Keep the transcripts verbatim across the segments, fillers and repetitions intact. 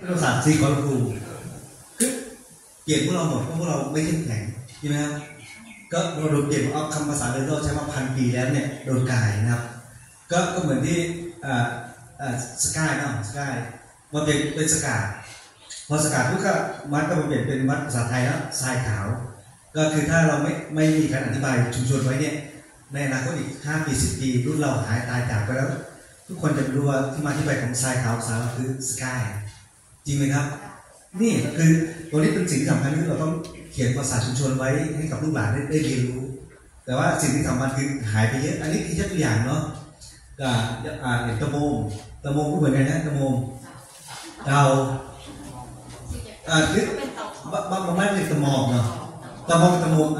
เราศาสตร์ซีคอนครูคือเปลี่ยนพวกเราหมดเพราะพวกเราไม่เข้มแข็งใช่ไหมครับก็เราโดนเปลี่ยนเอาคำภาษาเลยเราใช้มาพันปีแล้วเนี่ยโดนกายนะครับก็ก็เหมือนที่อ่าอ่าสกายเนาะสกายมาเป็นเป็นสกาพอสกาปุ๊บก็มัดก็มาเปลี่ยนเป็นมัดภาษาไทยแล้วทรายขาวก็คือถ้าเราไม่ไม่มีการอธิบายชุมชนไว้เนี่ยในอนาคตอีกห้าปีสิบปีรุ่นเราหายตายจากไปแล้วทุกคนจะรู้ว่าที่มาที่ไปของทรายขาวสารคือสกายจริงไหมครับนี่คือตัวนี้เป็นสิ่งที่สำคัญที่เราต้องเขียนภาษาชุมชนไว้ให้กับลูกหลานได้ได้เรียนรู้แต่ว่าสิ่งที่สำคัญคือหายไปเยอะอันนี้คือแค่ตัวอย่างเนาะอ่าอ่าเห็นตะโมงตะโมงก็เหมือนกันนะตะโมงเตาอ่าคือบางบางไม่เป็นตะมองเนาะตะมองตะโมง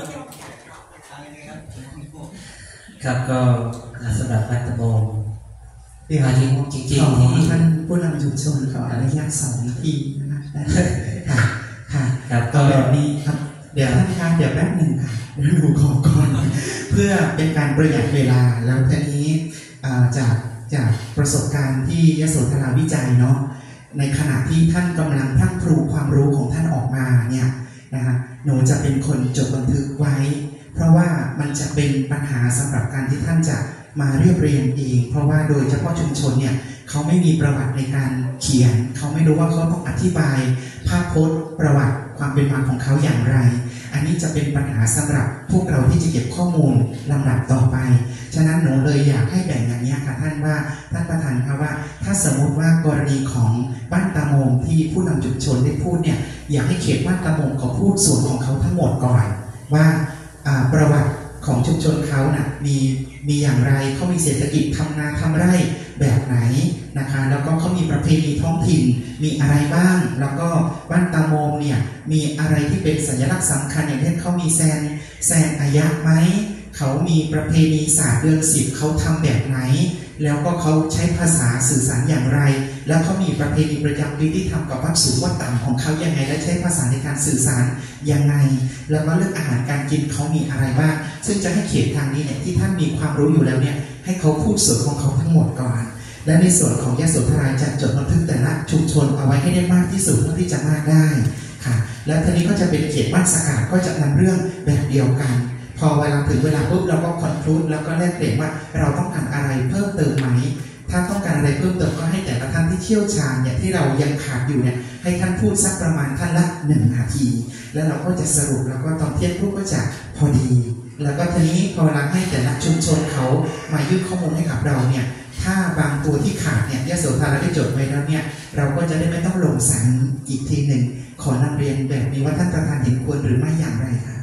ครับก็สำหรับวัดตะโมงที่มาที่จริงๆที่ท่านผู้นำชุมชนขออนุญาตสองนาทีนะครับค่ะค่ะครับก็แบบนี้ครับเดี๋ยวท่านคะเดี๋ยวแป๊บหนึ่งค่ะเดี๋ยวหนูขอก่อนเพื่อเป็นการประหยัดเวลาแล้วทีนี้จากจากประสบการณ์ที่ยโสธราวิจัยเนาะในขณะที่ท่านกำลังพรั่งพรูความรู้ของท่านออกมาเนี่ยนะคะหนูจะเป็นคนจดบันทึกไว้เพราะว่ามันจะเป็นปัญหาสำหรับการที่ท่านจะมาเรียบเรียงเองเพราะว่าโดยเฉพาะชุมชนเนี่ยเขาไม่มีประวัติในการเขียนเขาไม่รู้ว่าเขาต้องอธิบายภาพพจน์ประวัติความเป็นมาของเขาอย่างไรอันนี้จะเป็นปัญหาสำหรับพวกเราที่จะเก็บข้อมูลลำดับต่อไปฉะนั้นหนูเลยอยากให้แบ่งอย่างนี้ค่ะท่านว่าท่านประธานคะว่าถ้าสมมติว่ากรณีของบ้านตะโมงที่ผู้นำชุมชนได้พูดเนี่ยอยากให้เขตบ้านตะโมงเขาพูดส่วนของเขาทั้งหมดก่อนว่าประวัติของชุมชนเขานะ่ะมีมีอย่างไรเขามีเศรษฐกิจทำนาทำไร่แบบไหนนะคะแล้วก็เขามีประเพณีท้องถิ่นมีอะไรบ้างแล้วก็บ้านตะโมงเนี่ยมีอะไรที่เป็นสัญลักษณ์สำคัญอย่างเช่นเขามีแซนแซนอายะไหมเขามีประเพณีศาสตร์เดือนสิบเขาทำแบบไหนแล้วก็เขาใช้ภาษาสื่อสารอย่างไรแล้วเขามีประเพณีประจำปีที่ทำกับวัดสูงวัดต่ำของเขายังไงและใช้ภาษาในการสื่อสารยังไงแล้วก็เรื่องอาหารการกินเขามีอะไรบ้างซึ่งจะให้เขตทางนี้เนี่ยที่ท่านมีความรู้อยู่แล้วเนี่ยให้เขาพูดส่วนของเขาทั้งหมดก่อนและในส่วนของยโสธราจะจดบันทึกแต่ละชุมชนเอาไว้ให้ได้มากที่สุดเท่าที่จะมากได้ค่ะแล้วทีนี้ก็จะเป็นเขตบ้านสกาดก็จะนำเรื่องแบบเดียวกันพอเวลาถึงเวลาปุ๊บเราก็คอนคลูดแล้วก็แลกเปลี่ยนว่าเราต้องการอะไรเพิ่มเติมไหมถ้าต้องการอะไรเพิ่มเติมก็ให้แต่ละท่านที่เชี่ยวชาญเนี่ยที่เรายังขาดอยู่เนี่ยให้ท่านพูดสักประมาณท่านละหนึ่งนาทีแล้วเราก็จะสรุปแล้วก็ตอนเที่ยงปุ๊บก็จะพอดีแล้วก็ทีนี้พอเราให้แต่ละชุมชนเขามายื่นข้อมูลให้กับเราเนี่ยถ้าบางตัวที่ขาดเนี่ยยโสธราได้จดไว้แล้วเนี่ยเราก็จะได้ไม่ต้องลงสันอีกทีหนึ่งขอนำเรียนแบบนี้ว่าท่านประธานเห็นควรหรือไม่อย่างไรคะ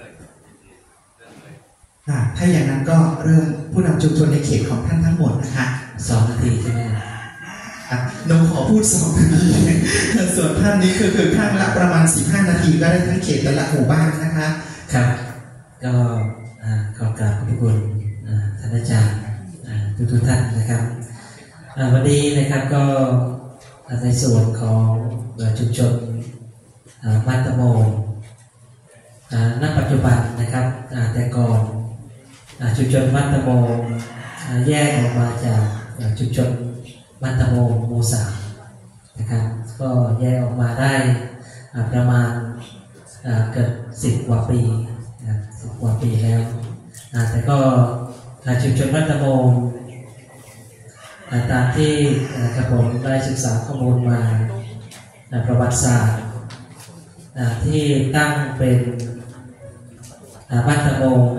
ถ้าอย่างนั้นก็เริ่มผู้นำชุมชนในเขตของท่านทั้งหมดนะคะสองนาทีใช่ไหมหนูขอพูดสองนาทีส่วนท่านนี้คือคือข้างละประมาณสิบห้านาทีก็ได้ทั้งเขตแต่ละหมู่บ้านนะคะครับก็ขอกราบขอบคุณท่านอาจารย์ทุกทุกท่านนะครับวันนี้นะครับก็ในส่วนของชุมชนบ้านตะโมงณปัจจุบันนะครับแต่ก่อนชุมชนบ้านตะโมงแยกออกมาจากชุมชนบ้านตะโมงหมู่สามนะครับก็แยกออกมาได้ประมาณเกือบสิบกว่าปีสิบกว่าปีแล้วแต่ก็ชุมชนบ้านตะโมงตามที่กระผมได้ศึกษาข้อมูลมาประวัติศาสตร์ที่ตั้งเป็นบ้านตะโมง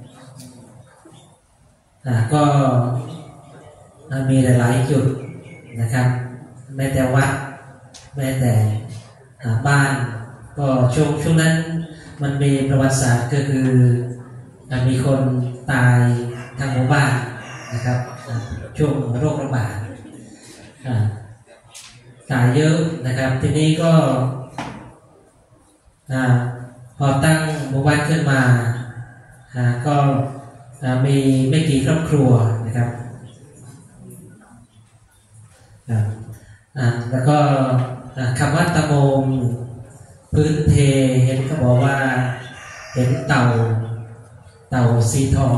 ก็มีหลายๆจุดนะครับแม้แต่วัดแม้แต่บ้านก็ช่วงช่วงนั้นมันมีประวัติศาสตร์ก็คือมีคนตายทางหมู่บ้านนะครับช่วงโรคระบาดตายเยอะนะครับทีนี้ก็พอตั้งหมู่บ้านขึ้นมาก็มีไม่กี่ครอบครัวนะครับแล้วก็คำว่าตะโมงพื้นเพเห็นเขาบอกว่าเห็นเต่าเต่าสีทอง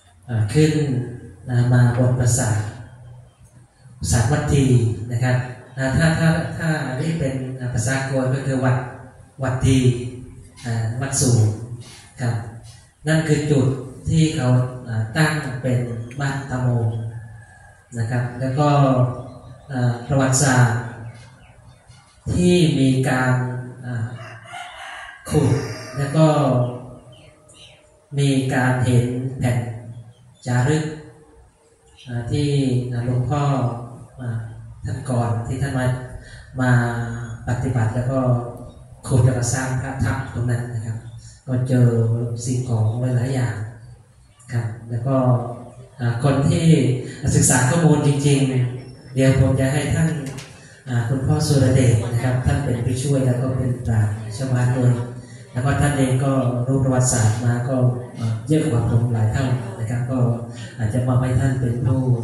ขึ้นมาบนปราสาทปราสาทวัดทีนะครับถ้าถ้าถ้านี่เป็นภาษาโกนก็คือวัดวัดดีวัดสูงครับนั่นคือจุดที่เขาตั้งเป็นบ้านตะโมนะครับแล้วก็ประวัติศาสตร์ที่มีการขุดแล้วก็มีการเห็นแผ่นจารึกที่หลวงพ่อท่านก่อนที่ท่านมามาปฏิบัติแล้วก็ขุดแล้วก็สร้างพระทับตรงนั้นนะครับก็เจอสิ่งของหลายอย่างครับแล้วก็คนที่ศึกษาข้อมูลจริงๆเดี๋ยวผมจะให้ท่านคุณพ่อสุรเดชนะครับท่านเป็นผู้ช่วยแล้วก็เป็นปราชญ์ชาวบ้านด้วยแล้วก็ท่านเองก็รู้ประวัติศาสตร์มาก็เยอะกว่าผมหลายเท่านะครับก็อาจจะมาให้ท่านเป็นผู้